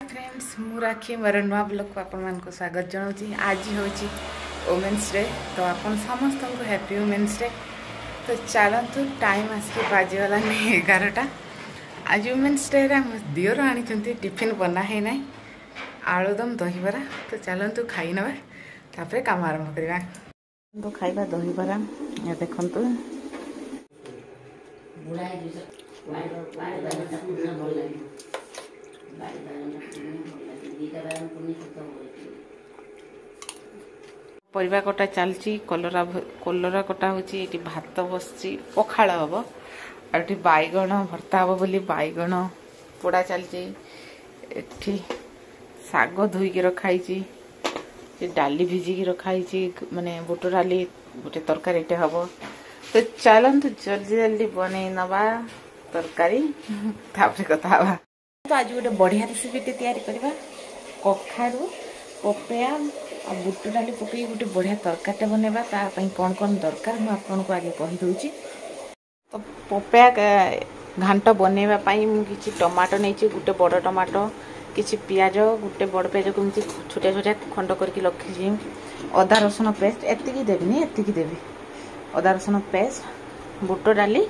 Friends मु राखी मोर नुआ blog को आपण मान को स्वागत जनाऊँ। आज हूँ वुमेन्स डे तो आपन समस्त को हैप्पी वुमेन्स डे। तो चलतु टाइम आसिक बाजीगला 11टा। आज वुमेन्स डे दिवर आनी टिफिन बना है ना आलुदम दहीबरा। तो चलतु खाई नवा काम आरंभ करवा। तो खाइबा दहीबरा देखु परिवा कटा चलची कलरा कटा होची भात बसची पखाड़ हम और बैगण भर्ता हम बोली बैगण पोड़ा चलची एठी साग धोईकी रखाई डाली भिजिकी रखाई माने बुट डाली गोटे तरकारी एटे हम। तो चलतु जल्दी जल्दी बन नवा तरकारी कथा हवा। तो आज गोटे बढ़िया रेसिपी तैयारी करवा कखारू पपया आ बुट डाली पकई गोटे बढ़िया तरकारी बनवा। कौन कौन दरकार मुझे आपको आगे कहीदे। तो पपया घांट बनवा कि टमाटो नहीं गोटे बड़ टमाटो किसी पियाज गोटे बड़ पियाज को छोटिया छोटिया खंड करके रखी अदा रसुण पेस्ट एतिकी देवी एतिकी देवी अदा रसुण पेस्ट बुट डाली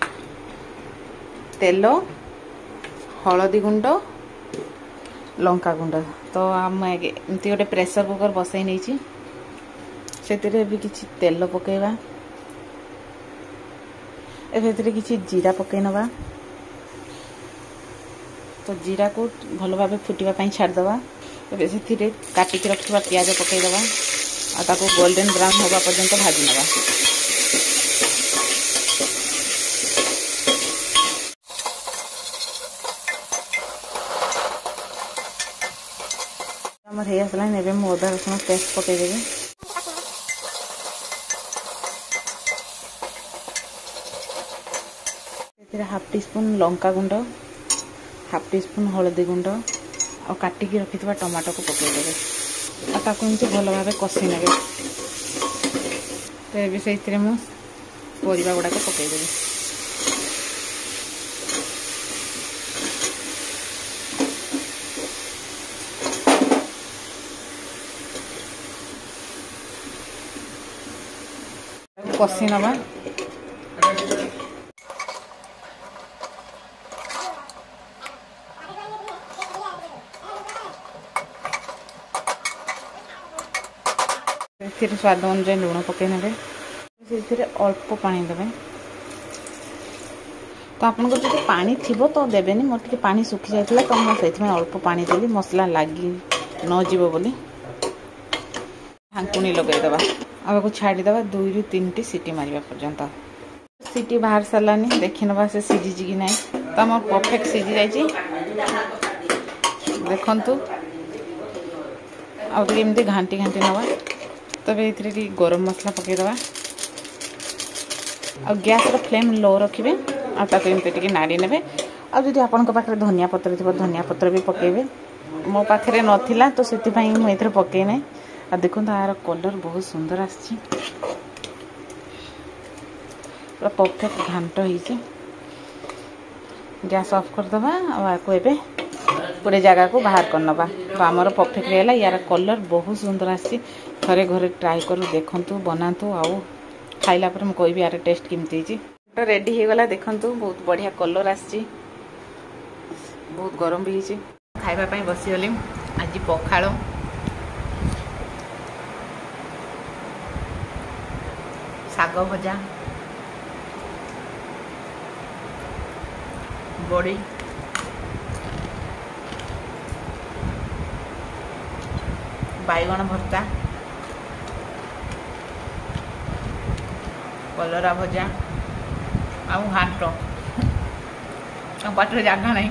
तेल हलदी गुंड लंका गुंड। तो आम एमती गोटे प्रेसर कुकर बसई नहीं से किसी तेल पकेवा ए किसी जीरा पकई नवा। तो जीरा को भल भाव फुटवाई छाड़दवा। से काटिकी रखा पियाज पकईदवा आ गोल्डन ब्राउन होगा पर्यंत भाजी नवा। हमर हे आसला नेबे मु अदा रसुण पेस्ट पकईदेवी। हाफ टी स्पून लंका गुंड हाफ टी स्पून हलदी गुंड और काटिकी रखि टमाटो को पकईदेवे और भल भाव कषि ने। तो ये से परिवा गुड़ाक पकईदेवी। कषि नवा स्वाद अनुसार लुण पकई ने अल्प पानी देवे। तो आपको जो पानी थी तो देवेनि मोर टे पानी सुखी जाता तो मुझे अल्प पानी देली मसला लगी न जीव बोली ढांकुणी लगेदेवा। अब छाड़ीदे 2 ରୁ 3टी सीटी मारिबा पर्यंत। सीटी बाहर सारानी देखी नवा से सीझी कि ना। तो आम परफेक्ट सीझी जाइए देखु। आमती घांटी घांटी नवा। तब ये गरम मसला पकईदवा आ गैस फ्लेम लो रखिए आमती नाड़ी ने। आदि आपण पाखे धनिया पत्र थी धनिया पत्र भी पकईबे। मो पाखे नाला तो से मुझे पकईना। आ देखो यार कलर बहुत सुंदर आसी पूरा परफेक्ट घांट हो। गैस ऑफ करदे आपको एबे पूरे जगह को बाहर कर नवा। तो आमर परफेक्ट रहेगा। यार कलर बहुत सुंदर आसी थरे घरे ट्राई करू देखु बनातु आउ खाइला पर मुझे कहि यार टेस्ट केमती तो रेडी हो गला। देखु बहुत बढ़िया कलर आसी बहुत गरम भी होती। खाइबा बसीगली आज पखाड़ साग भजा बड़ी बैगण भर्ता कलरा भजा आ घाट पाटे जगह नहीं।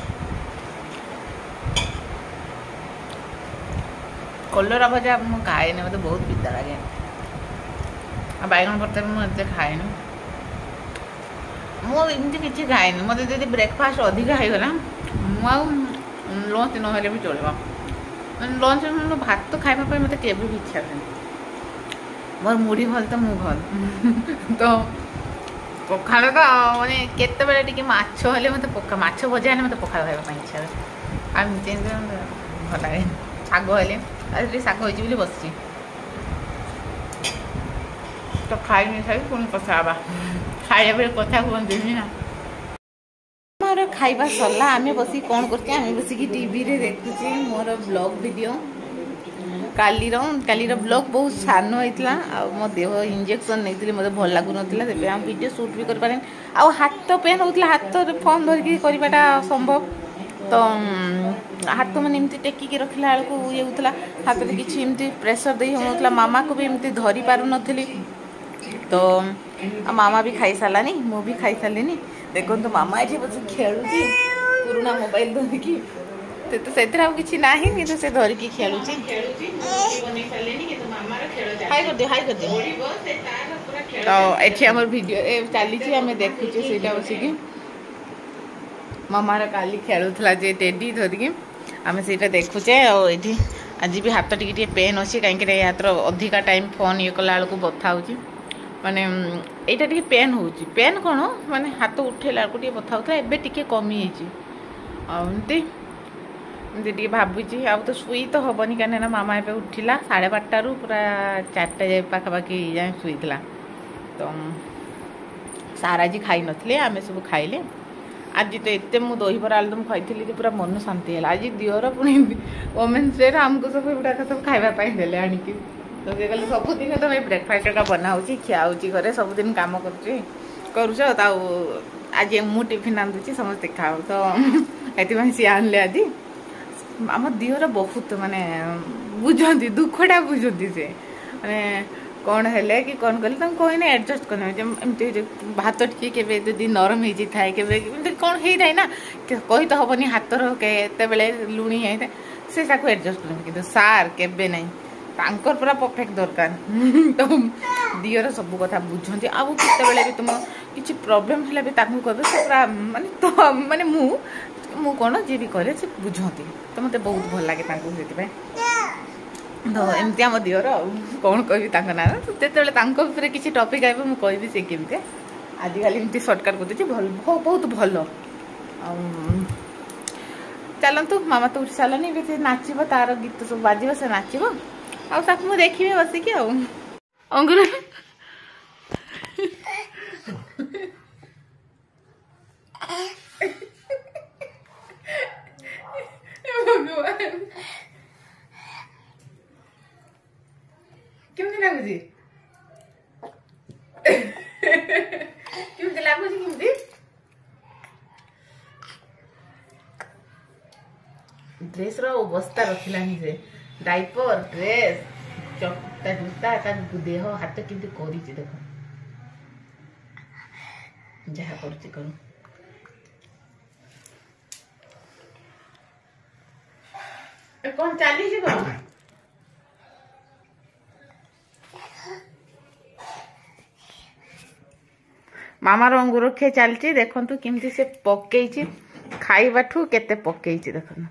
कलरा भजा मुझे खाए मत बहुत पिता लगे। बैगन भर्ता भी मुझे खाए मुझे किसी खाए मत जी ब्रेकफास्ट अधिक होगला मुझे लंच ना भी चलो। लंच भात तो खाइबा मत के भी इच्छा नहीं। मोर मुढ़ी भल तो मु भल तो पखाड़ तो माने केते बेले टिके माछ हेले मते पखा माछ भजा हेले मते पखाड़ खाइबा इच्छा। ଏମିତି ଭଲ ଲାଗେ। ଶାଗ ହେଲେ ଆଜି ଶାଗ ହେଇଛି ବୋଲି ବସିଛି ତ ଖାଇନି ଖାଇ ପୁଣି କଥା ହେବା। ଖାଇବା ବେଳେ କଥା କୁହନ୍ତିନି ନା। ଆମର ଖାଇବା ସରିଲା। ଆମେ ବସିକି କ'ଣ କରୁଛେ, ଆମେ ବସିକି ଟିଭିରେ ଦେଖୁଛେ ମୋର ବ୍ଲଗ୍ ଭିଡ଼ିଓ। କାଲିର ବ୍ଲଗ୍ ବହୁତ ସାନ ହେଇଥିଲା। ଆଉ ମୋ ଦେହ ଇଞ୍ଜେକ୍ସନ୍ ନେଇଥିଲି, ମୋତେ ଭଲ ଲାଗୁନଥିଲା, ସେଥିପାଇଁ ଆମ ଭିଡ଼ିଓ ସୁଟ୍ ବି କରିପାରିନି। ଆଉ ହାତ ପେନ୍ ହେଉଥିଲା, ହାତରେ ଫୋନ୍ ଧରିକି କରିବାଟା ଅସମ୍ଭବ। ତ ହାତ ମାନେ ଏମିତି ଟେକିକି ରଖିଲା ବେଳକୁ ଇଏ ହେଉଥିଲା, ହାତରେ କିଛି ଏମିତି ପ୍ରେସର ଦେଇ ହେଉନଥିଲା। ମାମାକୁ ବି ଏମିତି ଧରି ପାରୁନଥିଲି। ତ ମାମା ବି ଖାଇସାରିଲାନି, ମୁଁ ବି ଖାଇସାରିଲିନି। ଦେଖନ୍ତୁ ମାମା ଏଠି ବସି ଖେଳୁଛି ପୁରୁଣା ମୋବାଇଲ ଧରିକି। ସେଥିରେ ଆଉ କିଛି ନାହିଁ, କିନ୍ତୁ ସେ ଧରିକି ଖେଳୁଛି। ତ ଏଠି ଆମର ଭିଡ଼ିଓ ଚାଲିଛି, ଆମେ ଦେଖୁଛୁ ସେଇଟା ବସିକି। ମାମାର କାଲି ଖେଳୁଥିଲା ଯେ ଟେଡି ଧରିକି, ଆମେ ସେଇଟା ଦେଖୁଛେ। ଆଉ ଏଠି ଆଜି ବି ହାତ ଟିକେ ପେନ୍ ଅଛି, କାହିଁକିନା ଏ ହାତର ଅଧିକା ଟାଇମ୍ ଫୋନ୍ ଇଏ କଲା ବେଳକୁ ବଥା ହେଉଛି। ମାନେ ଏଇଟା ଟିକେ ପେନ୍ ହେଉଛି। ପେନ୍ କ'ଣ ମାନେ ହାତ ଉଠେଇଲା ବେଳକୁ ଟିକେ ବଥା ହେଉଥିଲା, ଏବେ ଟିକେ କମିଯାଇଛି। ଆଉ ଏମିତି ଟିକେ ଭାବୁଛି, ଆଉ ତ ଶୋଇ ତ ହେବନି, କାହିଁକିନା ମାମା ଏବେ ଉଠିଲା 12:30ରୁ ପୁରା 4ଟା ଯାଏ ପାଖାପାଖି ଯାଏଁ ଶୋଇଥିଲା। ତ ସାର୍ ଆଜି ଖାଇନଥିଲେ, ଆମେ ସବୁ ଖାଇଲେ। ଆଜି ତ ଏତେ ମୁଁ ଦହିବରା ଆଳୁଦମ୍ ଖାଇଥିଲି ଯେ ପୁରା ମନ ଶାନ୍ତି ହେଲା। ଆଜି ଦିଅର ପୁଣି ଓମେନ୍ସ ଡେରେ ଆମକୁ ସବୁ ଏଗୁଡ଼ାକ ସବୁ ଖାଇବା ପାଇଁ ଦେଲେ ଆଣିକି। ତ ସେ କହିଲେ ସବୁଦିନ ତମେ ବ୍ରେକଫାଷ୍ଟ ଏକା ବନା ହେଉଛି, ଖିଆ ହେଉଛି ଘରେ, ସବୁଦିନ କାମ କରୁଛ। ଆଉ ଆଜି ମୁଁ ଟିଫିନ୍ ଆଣୁଛି, ସମସ୍ତେ ଖାଉ। ତ ଏଥିପାଇଁ ସିଏ ଆଣିଲେ ଆଜି। ଆମ ଦିଅର ବହୁତ ମାନେ ବୁଝନ୍ତି, ଦୁଃଖଟା ବୁଝନ୍ତି। ସେ ମାନେ କ'ଣ ହେଲେ କି କ'ଣ କଲେ ତାଙ୍କୁ କହିଲେ ଆଡ଼ଜଷ୍ଟ କରିନେବେ। ଏମିତି ଭାତ ଟିକେ କେବେ ଯଦି ନରମ ହେଇଯାଇଥାଏ, କେବେ ଏମିତି କ'ଣ ହେଇଥାଏ ନା, କହି ତ ହେବନି ହାତର କେତେବେଳେ ଲୁଣି ହେଇଥାଏ, ସେ ତାକୁ ଆଡ଼ଜଷ୍ଟ କରିନେବେ। କିନ୍ତୁ ସାର୍ କେବେ ନାହିଁ, ତାଙ୍କର ପୁରା ପରଫେକ୍ଟ ଦରକାର। ତ ଦିଅର ସବୁ କଥା ବୁଝନ୍ତି। ଆଉ କେତେବେଳେ ବି ତୁମ କିଛି ପ୍ରୋବ୍ଲେମ୍ ହେଲେ ବି ତାଙ୍କୁ କହିବେ, ସେ ପୁରା ମାନେ ମୁଁ କ'ଣ ଯିଏ ବି କରେ ସେ ବୁଝନ୍ତି। ତ ମୋତେ ବହୁତ ଭଲ ଲାଗେ ତାଙ୍କୁ, ସେଥିପାଇଁ। ତ ଏମିତି ଆମ ଦିଅର। ଆଉ କ'ଣ କହିବି ତାଙ୍କ ନାଁ, ଯେତେବେଳେ ତାଙ୍କ ଉପରେ କିଛି ଟପିକ୍ ଆସିବ ମୁଁ କହିବି ସେ କେମିତି। ଆଜିକାଲି ଏମିତି ସର୍ଟକଟ୍ କରିଦେଉଛି, ବହୁତ ଭଲ। ଆଉ ଚାଲନ୍ତୁ, ମାମା ତ ଉଠି ସାରିଲାନି, ଏବେ ସେ ନାଚିବ, ତାର ଗୀତ ସବୁ ବାଜିବ, ସେ ନାଚିବ। ଆଉ ତାକୁ ମୁଁ ଦେଖିବି ବସିକି। ଆଉ ଅଙ୍ଗୁର କେମିତି ଲାଗୁଛି? କେମିତି ଲାଗୁଛି? କେମିତି ଡ୍ରେସ୍ର ଅବସ୍ଥା ରଖିଲାନି ସେ। ଡାଇପର, ଡ୍ରେସ୍, ତା ଜୁତା, ତା ଦେହ ହାତ କେମିତି କରିଛି ଦେଖ। ଯାହା କରୁଛି କରୁ। କ'ଣ ଚାଲିଛି କ'ଣ? ମାମାର ଅଙ୍ଗୁର ଖିଆ ଚାଲିଛି। ଦେଖନ୍ତୁ କେମିତି ସେ ପକେଇଛି, ଖାଇବାଠୁ କେତେ ପକେଇଛି ଦେଖନ୍ତୁ।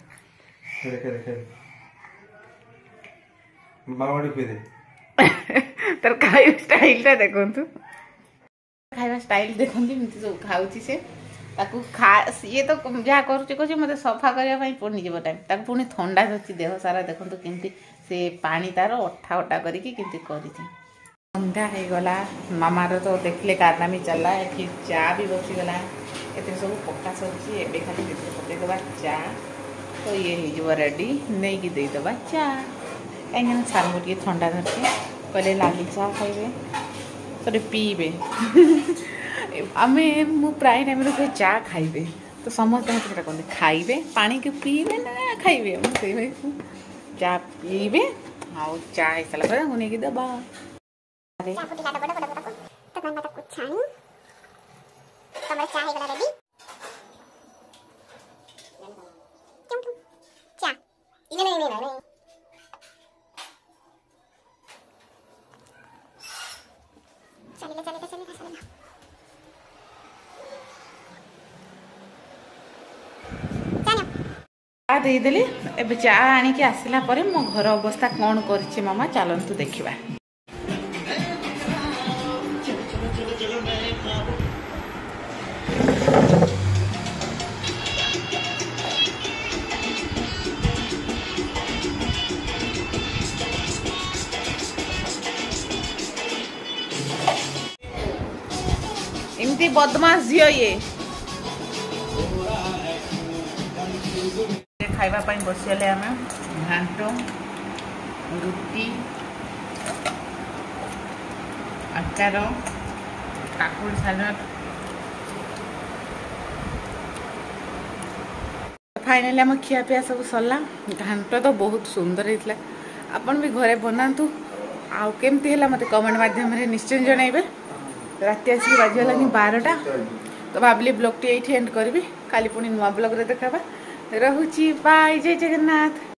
ତାର ଖାଇବା ଷ୍ଟାଇଲଟା ଦେଖନ୍ତୁ, ଖାଇବା ଷ୍ଟାଇଲ ଦେଖନ୍ତୁ, ଏମିତି ସବୁ ଖାଉଛି ସେ। ତାକୁ ସିଏ ତ ଯାହା କରୁଛି କହୁଛି, ମୋତେ ସଫା କରିବା ପାଇଁ ପୁଣି ଯିବ ଟାଇମ୍। ତାକୁ ପୁଣି ଥଣ୍ଡା ଧରିଛି ଦେହ ସାରା। ଦେଖନ୍ତୁ କେମିତି ସେ ପାଣି ତାର ଅଠା କରିକି କେମିତି କରିଛି। ସନ୍ଧ୍ୟା ହେଇଗଲା, ମାମାର ତ ଦେଖିଲେ କାରନାମୀ ଚାଲିଲା। ଏଠି ଚା ବି ବସିଗଲା, ଏଥିରେ ସବୁ ପକା ସରିଛି। ଏବେ ଖାଲି ଭିତରେ ପକେଇଦେବା ଚା, ତ ଇଏ ହେଇଯିବ ରେଡ଼ି। ନେଇକି ଦେଇଦେବା ଚା, କାହିଁକିନା ସାର୍ଙ୍କୁ ଟିକେ ଥଣ୍ଡା ଧରିଛି। କହିଲେ ଲାଲି ଚା ଖାଇବେ, ସେଠି ପିଇବେ। ମୁଁ ପ୍ରାୟ ଟାଇମ୍ରେ କୁହେ ଚା ଖାଇବେ, ତ ସମସ୍ତେ ମୋତେ ସେଇଟା କହନ୍ତି, ଖାଇବେ ପାଣିକି ପିଇବେ ନା ଖାଇବେ। ମୁଁ ସେଇପାଇଁ ଚା ପିଇବେ। ଆଉ ଚା ହେଇସାରିଲା ପରେ ମୁଁ ନେଇକି ଦେବା। ଚା ଦେଇଦେଲି। ଏବେ ଚା ଆଣିକି ଆସିଲା ପରେ ମୋ ଘର ଅବସ୍ଥା କ'ଣ କରିଛି ମାମା, ଚାଲନ୍ତୁ ଦେଖିବା। केमती बदमाश झियो ये खाइबा पाई बसिले आम घांट रुटी आचार काकुड़ी सालाड फाइनाली आम खियापिया सब सरला घांट तो बहुत सुंदर होता आपन भी घरे बनातु आउ केमती है मत कमेंट माध्यम निश्चय जनइबे राति आसिक बाजिगलानी 12टा तो भाविली ब्लॉग टी एंड करी काली पुणी नुआ ब्लॉग रे देखा रहुची बाय जय जगन्नाथ।